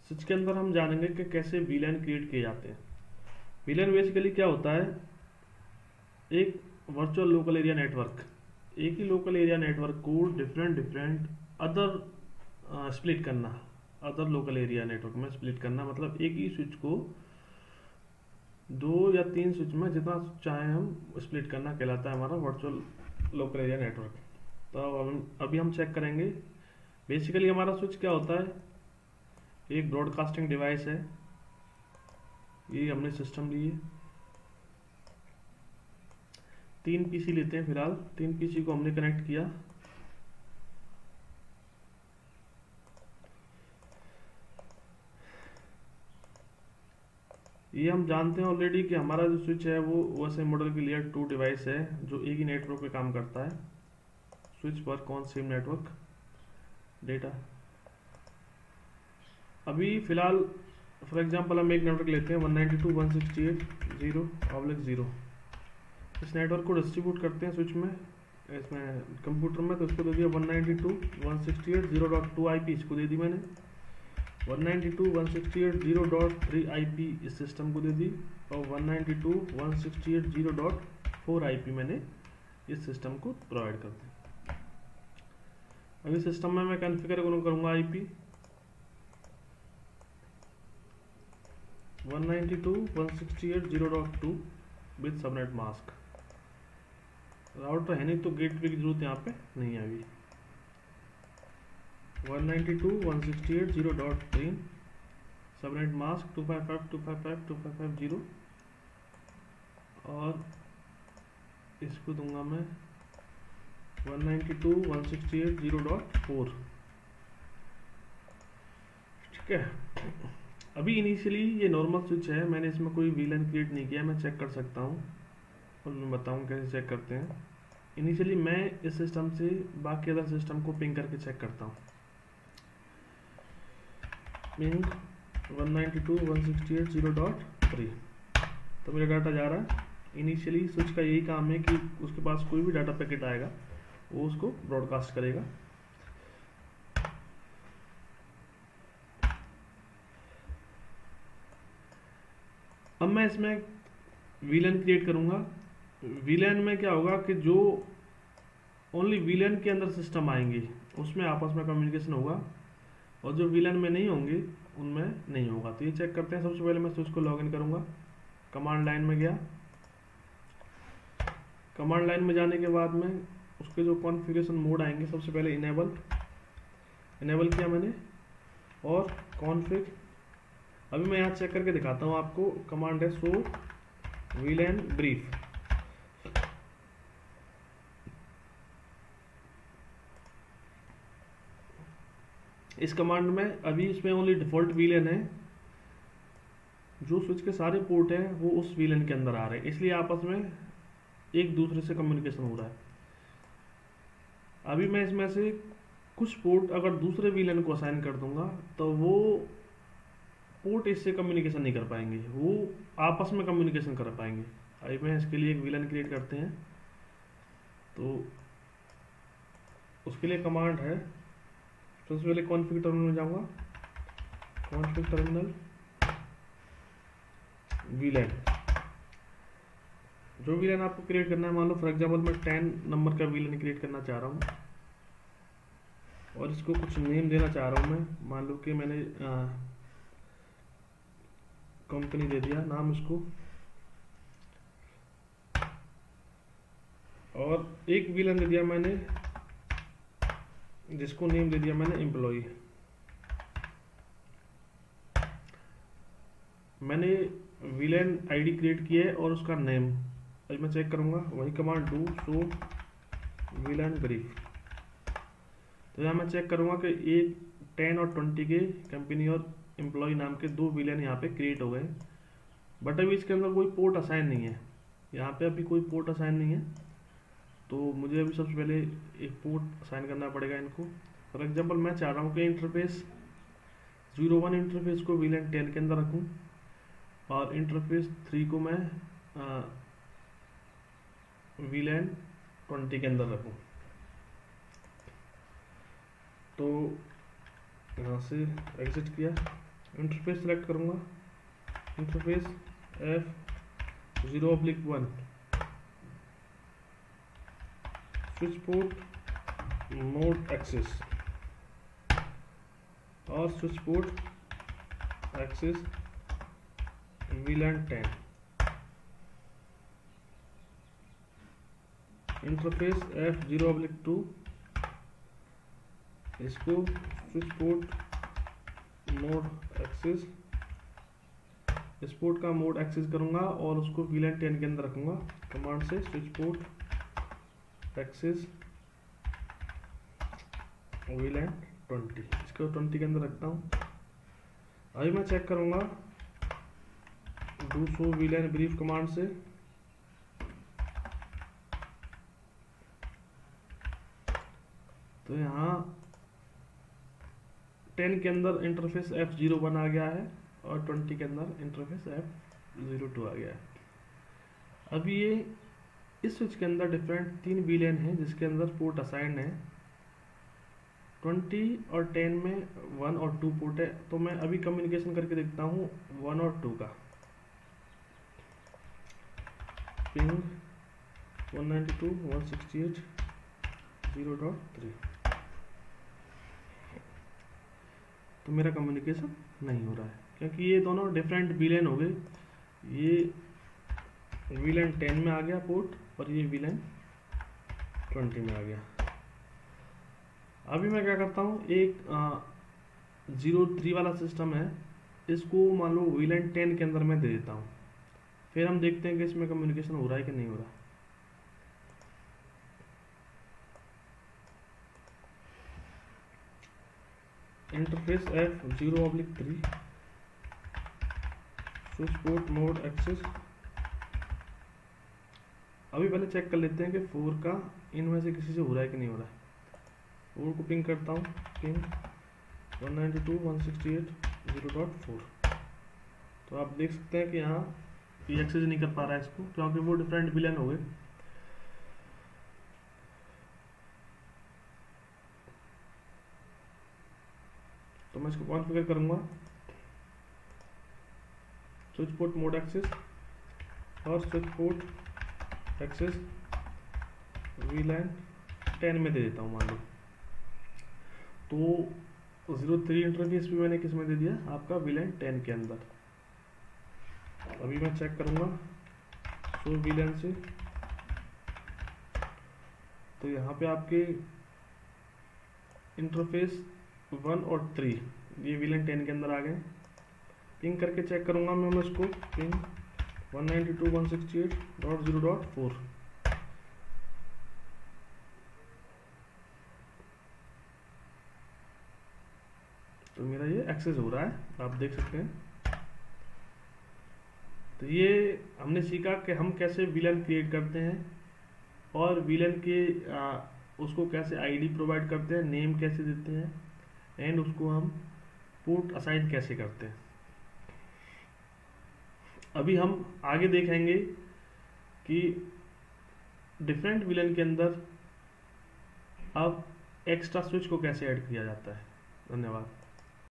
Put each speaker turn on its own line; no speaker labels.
Switch के अंदर हम जानेंगे कि कैसे वीलैन क्रिएट किए जाते हैं। वीलैन बेसिकली क्या होता है, एक वर्चुअल लोकल एरिया नेटवर्क। एक ही लोकल एरिया नेटवर्क को डिफरेंट डिफरेंट अदर स्प्लिट करना, अदर लोकल एरिया नेटवर्क में स्प्लिट करना, मतलब एक ही स्विच को 2 या 3 स्विच में जितना चाहे हम स्प्लिट करना कहलाता है हमारा वर्चुअल लोकल एरिया नेटवर्क। तो अभी हम चेक करेंगे। बेसिकली हमारा स्विच क्या होता है, एक ब्रॉडकास्टिंग डिवाइस है। ये हमने सिस्टम लिए, 3 पीसी लेते हैं फिलहाल। 3 पीसी को हमने कनेक्ट किया। ये हम जानते हैं ऑलरेडी कि हमारा जो स्विच है वो वैसे मॉडल की लेयर 2 डिवाइस है जो एक ही नेटवर्क पे काम करता है। Switch work on same network data. अभी फिलहाल फॉर एग्जांपल हम एक नेटवर्क लेते हैं 192.168.0/0। इस नेटवर्क को डिस्ट्रीब्यूट करते हैं स्विच में, इसमें कंप्यूटर में। तो इसको दे दिया 192.168.0.2 IP, इसको दे दी मैंने। 192.168.0.3 IP इस सिस्टम को दे दी, और 192.168.0.4 IP मैंने इस सिस्टम को प्रोवाइड कर दी। अभी सिस्टम में मैं कॉन्फ़िगर करूंगा IP 192.168.0.2 with subnet mask. Router है नहीं तो गेटवे की जरूरत यहाँ पे नहीं है। अभी 192.168.0.3 सबनेट मास्क 255.255.255.0, और इसको दूंगा मैं 192.168.0.4। ठीक है। अभी इनिशियली ये नॉर्मल स्विच है, मैंने इसमें कोई वीलैन क्रिएट नहीं किया। मैं चेक कर सकता हूँ और मैं बताऊँ कैसे चेक करते हैं। इनिशियली मैं इस सिस्टम से बाकी अदर सिस्टम को पिंग करके चेक करता हूँ। पिंग 192.168.0.3, तो मेरा डाटा जा रहा है। इनिशियली स्विच का यही काम है कि उसके पास कोई भी डाटा पैकेट आएगा वो उसको ब्रॉडकास्ट करेगा। अब मैं इसमें वीलैन क्रिएट करूंगा। वीलैन में क्या होगा कि जो ओनली वीलैन के अंदर सिस्टम आएंगे उसमें आपस में कम्युनिकेशन होगा, और जो वीलैन में नहीं होंगे उनमें नहीं होगा। तो ये चेक करते हैं। सबसे पहले मैं स्विच को लॉगिन करूंगा। कमांड लाइन में गया। कमांड लाइन में जाने के बाद में उसके जो कॉन्फ़िगरेशन मोड आएंगे, सबसे पहले इनेबल किया मैंने, और कॉन्फ़िग। अभी मैं यहाँ चेक करके दिखाता हूँ आपको। कमांड है शो वीलैन ब्रीफ। इस कमांड में अभी इसमें ओनली डिफॉल्ट वीलैन है, जो स्विच के सारे पोर्ट हैं वो उस वीलैन के अंदर आ रहे हैं, इसलिए आपस में एक दूसरे से कम्युनिकेशन हो रहा है। अभी मैं इसमें से कुछ पोर्ट अगर दूसरे वीलैन को असाइन कर दूंगा तो वो पोर्ट इससे कम्युनिकेशन नहीं कर पाएंगे, वो आपस में कम्युनिकेशन कर पाएंगे। अभी मैं इसके लिए एक वीलैन क्रिएट करते हैं। तो उसके लिए कमांड है, सबसे पहले कॉन्फ़िग टर्मिनल में जाऊंगा। कॉन्फ़िग टर्मिनल वीलैन, जो वीलैन आपको क्रिएट करना है, मान लो फॉर एग्जांपल मैं 10 नंबर का वीलैन क्रिएट करना चाह रहा हूँ और इसको कुछ नेम देना चाह रहा हूँ मैं। मान लो कि मैंने कंपनी दे दिया नाम इसको, और एक वीलैन दे दिया मैंने जिसको नेम दे दिया मैंने एम्प्लॉय। मैंने वीलैन आईडी क्रिएट की है और उसका नेम। अभी मैं चेक करूंगा, वही command do show VLAN brief. तो यहाँ मैं चेक करूंगा कि एक 10 और 20 के कंपनी और एम्प्लॉय नाम के 2 वीलैन यहाँ पे क्रिएट हो गए। बट अभी इसके अंदर कोई पोर्ट असाइन नहीं है, यहाँ पे अभी कोई पोर्ट असाइन नहीं है। तो मुझे अभी सबसे पहले एक पोर्ट असाइन करना पड़ेगा इनको। फॉर एग्जांपल मैं चाह रहा हूँ कि इंटरफेस 01 इंटरफेस को वीलैन 10 के अंदर रखूँ, और इंटरफेस 3 को मैं वीलैन 20 के अंदर रखूँ। तो यहाँ से एग्जिट किया इंटरफेस सेलेक्ट करूँगा, interface F0/1, switch port mode access और switch port access VLAN 10, interface F0/2, इसको स्विच पोर्ट मोड एक्सेस, इस पोर्ट का मोड एक्सेस करूंगा और उसको VLAN 10 के अंदर रखूंगा कमांड से, स्विच पोर्ट एक्सेस VLAN 20, इसको 20 के अंदर रखता हूँ। अभी मैं चेक करूंगा do show VLAN brief command से, तो यहाँ 10 के अंदर इंटरफेस F01 आ गया है और 20 के अंदर इंटरफेस F02 आ गया है। अब ये इस स्विच के अंदर डिफरेंट 3 VLAN हैं जिसके अंदर पोर्ट असाइंड है। 20 और 10 में 1 और 2 पोर्ट है, तो मैं अभी कम्युनिकेशन करके देखता हूँ 1 और 2 का। पिंग 192.168.0.3, तो मेरा कम्युनिकेशन नहीं हो रहा है क्योंकि ये दोनों डिफरेंट VLAN हो गए। ये VLAN 10 में आ गया पोर्ट और ये VLAN 20 में आ गया। अभी मैं क्या करता हूँ, एक 03 वाला सिस्टम है, इसको मान लो VLAN 10 के अंदर मैं दे देता हूँ, फिर हम देखते हैं कि इसमें कम्युनिकेशन हो रहा है कि नहीं हो रहा। Interface F0/3, switch port mode access. अभी पहले चेक कर लेते हैं कि 4 का इनमें से किसी से हो रहा है कि नहीं हो रहा है। 4 को पिंग करता हूँ, पिंग 192.168.0.4, तो आप देख सकते हैं कि यहाँ ये एक्सेस नहीं कर पा रहा है इसको क्योंकि वो डिफरेंट VLAN हो गए। तो मैं इसको कॉन्फ़िगर करूँगा, स्विच पोर्ट मोड एक्सेस और स्विच पोर्ट एक्सेस VLAN 10 में दे देता हूँ मान लो। तो 03 इंटरफेस भी मैंने किस में दे दिया, आपका VLAN 10 के अंदर। अभी मैं चेक करूँगा शो VLAN से, तो यहाँ पे आपके इंटरफेस 1 और 3 ये VLAN 10 के अंदर आ गए। पिंग करके चेक करूँगा मैं उसको, पिंग 192.168.0.4, तो मेरा ये एक्सेस हो रहा है, आप देख सकते हैं। तो ये हमने सीखा कि हम कैसे VLAN क्रिएट करते हैं और VLAN के उसको कैसे आईडी प्रोवाइड करते हैं, नेम कैसे देते हैं एंड उसको हम पोर्ट असाइन कैसे करते हैं। अभी हम आगे देखेंगे कि डिफरेंट VLAN के अंदर अब एक्स्ट्रा स्विच को कैसे ऐड किया जाता है। धन्यवाद।